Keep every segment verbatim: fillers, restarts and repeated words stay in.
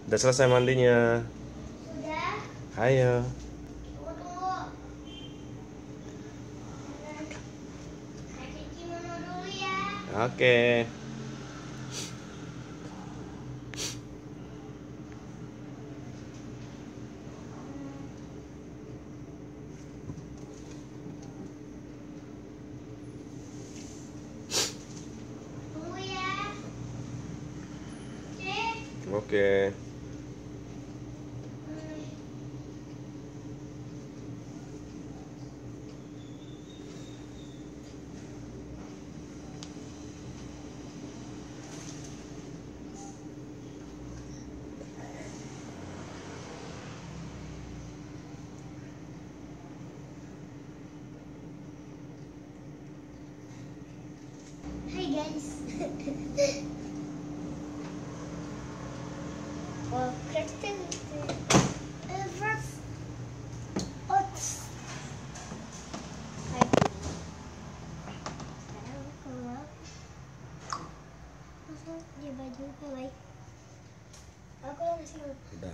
Udah selesai mandinya. Sudah. Ayo. Tunggu tunggu. Saya cuci menu dulu ya. Oke. Tunggu ya. Cek. Oke. Hai guys. Oh, Kristen. Uh, first. Oats. Hai. Sekarang keluar. Masuk di baju baik. Aku langsung. Udah.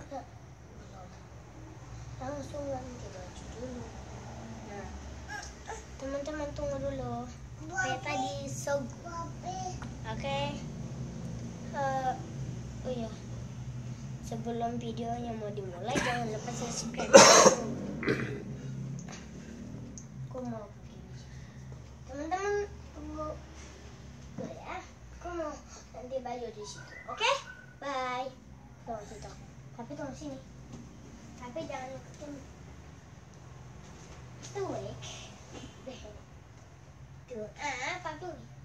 Langsung ganti baju dulu. Nah, teman-teman tunggu dulu. Kayak tadi so. Oke. Eh, oh iya. Sebelum videonya mau dimulai, jangan lupa subscribe. Aku mau begini. Teman-teman tunggu dulu ya. Aku mau ganti baju di situ. Oke? Bye. Tunggu situ. Tapi tunggu sini. Tapi jangan ikutin. Tuh, tuh apa tuh?